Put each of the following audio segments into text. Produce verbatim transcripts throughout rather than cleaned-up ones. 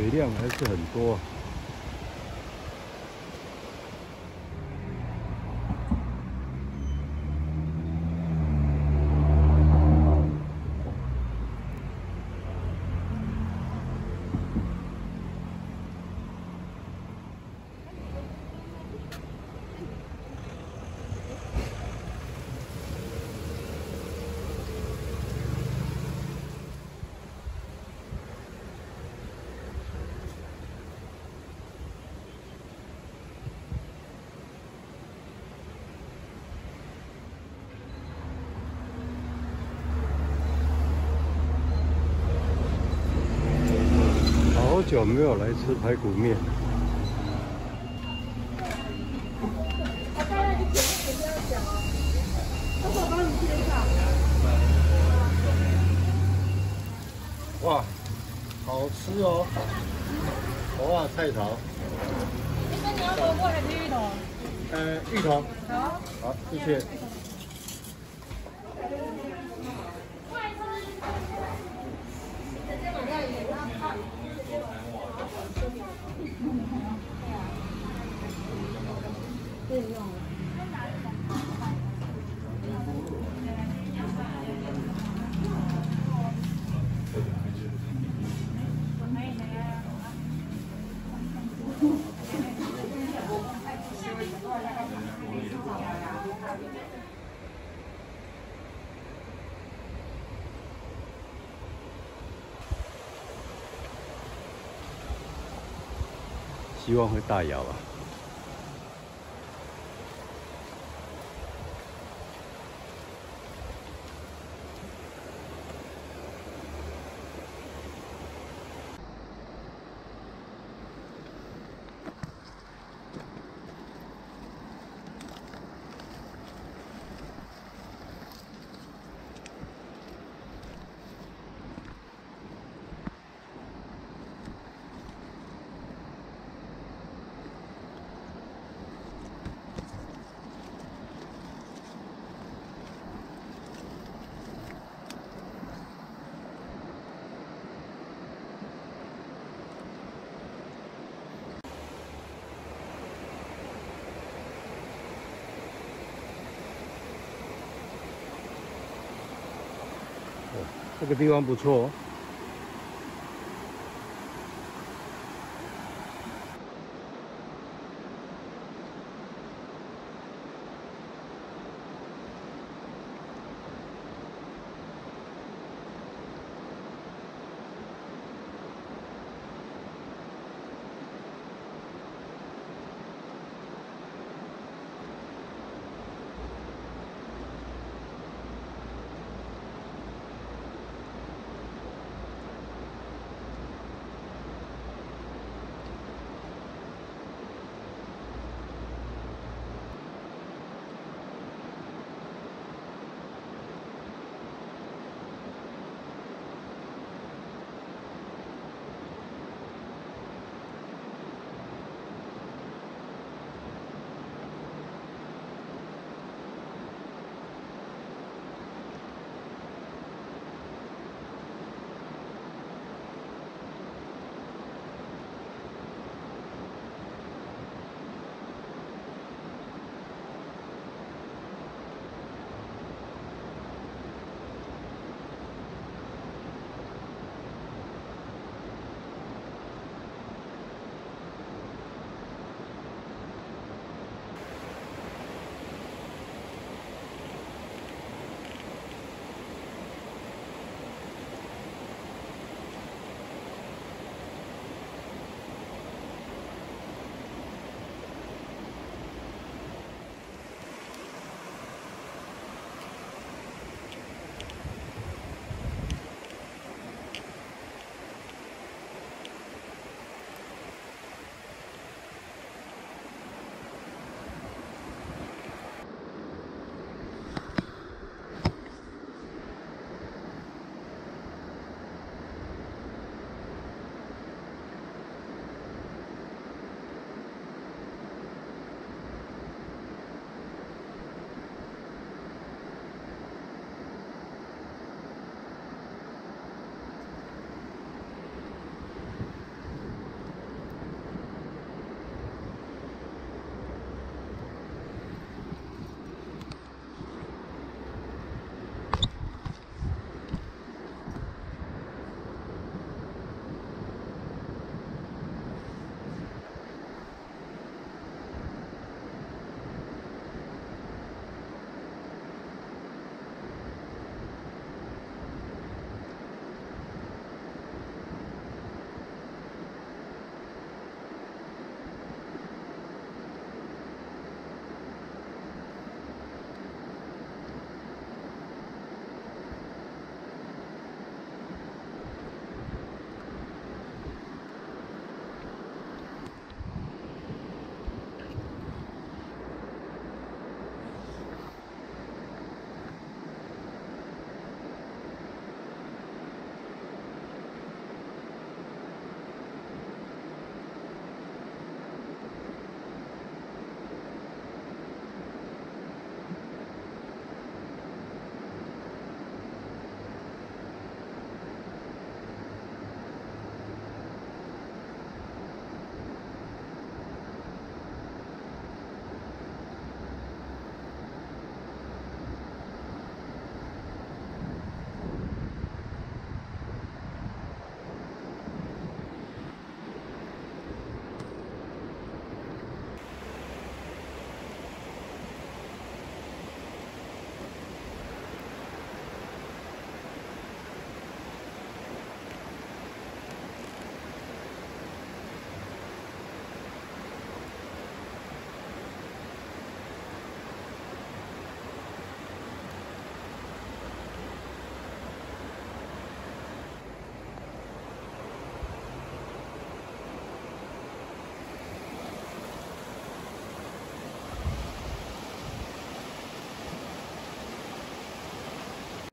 水量还是很多。 好久没有来吃排骨面。哇，好吃哦！哇，菜桃。 那你要萝卜还是芋头？ 呃，芋头。 好。 好，谢谢。 希望会大摇啊！这个地方不错哦。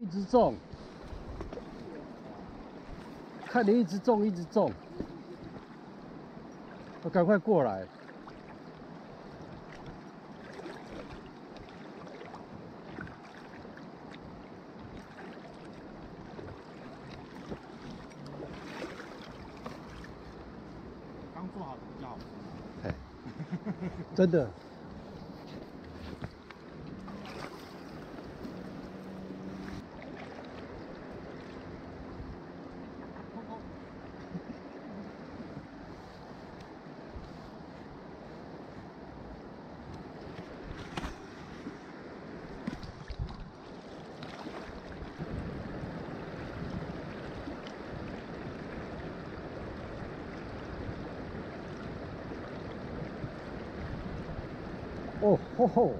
直中，看你一直中，一直中，我赶快过来。 刚做好的比较好吃。 哎，真的。哦吼吼！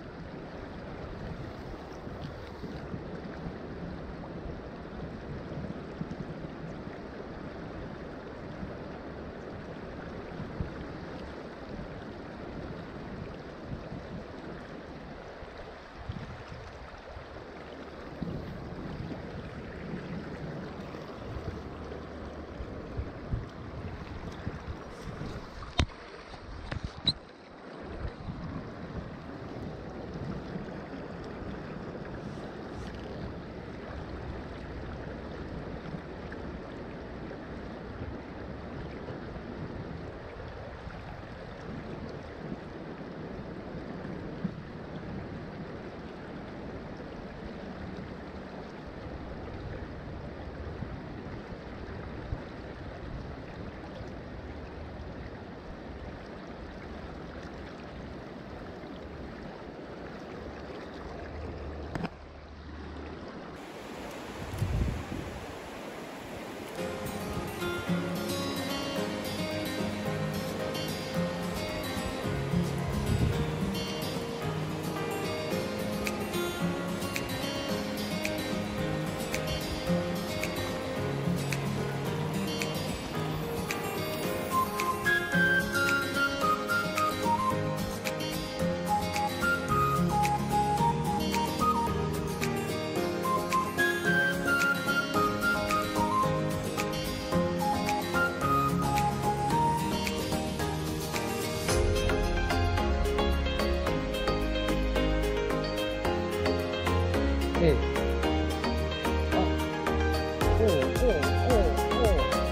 哎，啊，哦哦哦哦，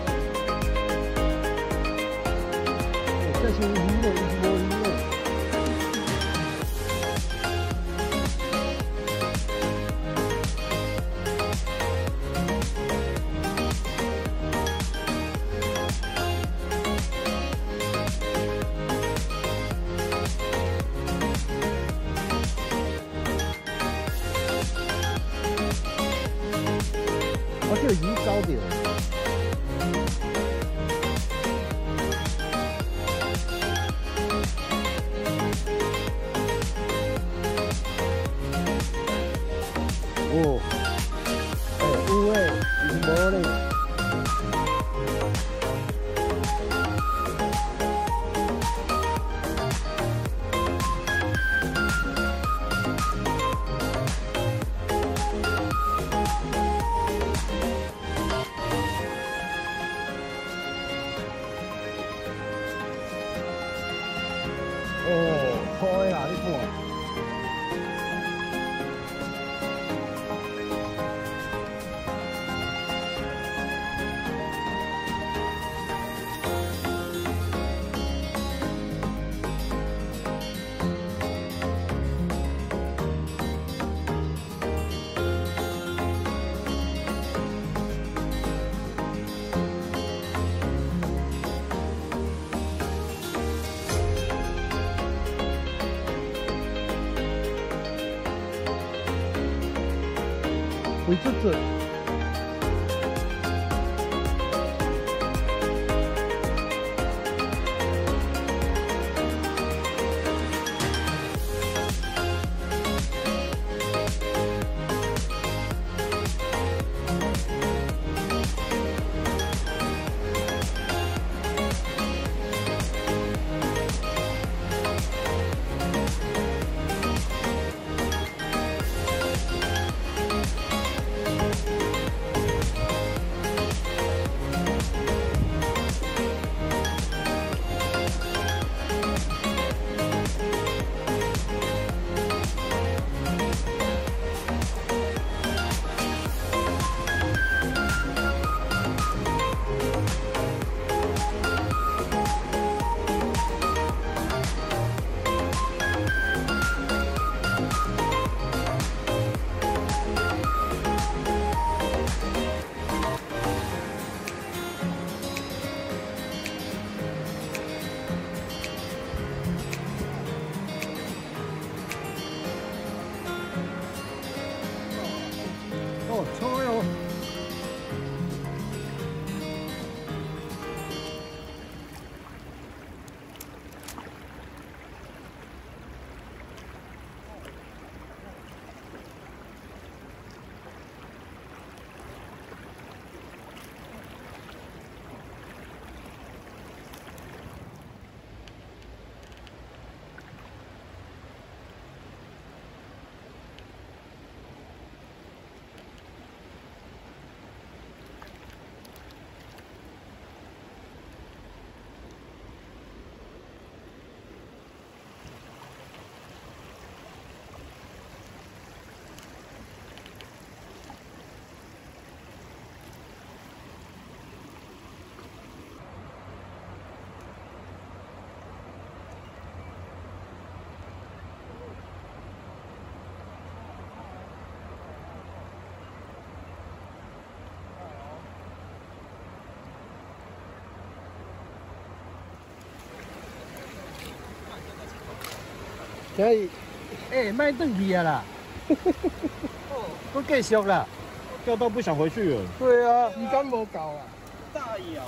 哦，这是鱼了，一摸鱼了。我这鱼高点。哦，哎，有诶，是无咧。哦，好诶啊，你看。 为这这。 可以，哎，卖邓去啊啦，都继续啦。 钓到不想回去了。 对啊，鱼竿无够啊。 大咬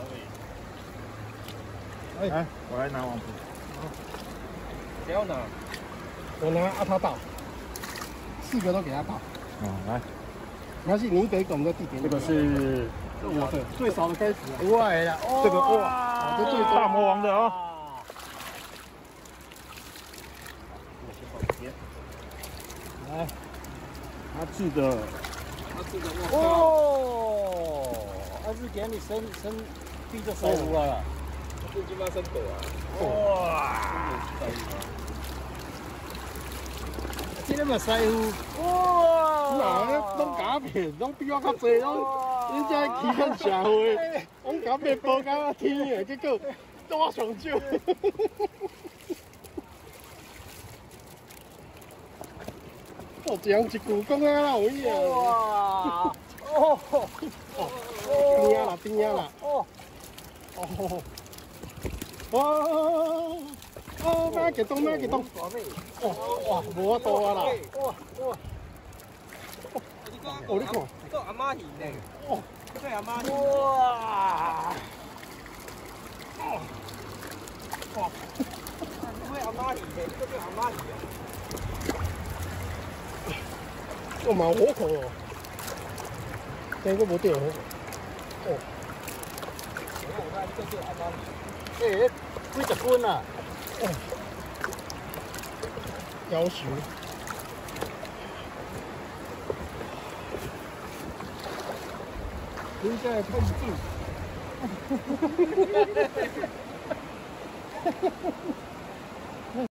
哎！来，我来拿网捕。 谁要拿？我拿阿他倒，四个都给他倒。 哦，来， 没关系，你一个一个我们都递给你。 这个是我的最少的开始。 哇啦，这个哇，这最大魔王的哦。来，阿志的， 阿志的哦，阿志给你升升低着塞入啊，这鸡巴升斗啊，哇，这个嘛塞入，哇，那拢假片，拢比我较济，拢人家欺骗社会，拢假片报到天的，结果都我上少。哦，这样一句讲啊啦，有影。哇！哦哦，边啊啦，边啊啦。哦哦。哇！哦，咩激动咩激动？哦哇，无法度啊啦。哇哇！哦，你看， 这阿妈鱼呢？ 哦， 这阿妈鱼。 哇！哦。哇！ 这阿妈鱼呢？这叫阿妈鱼啊。 我嘛火口哦，这个无钓火口。哦。我看这就阿妈鱼。诶，几十斤啊？哦。夭寿。你这太近。哈哈哈哈哈哈！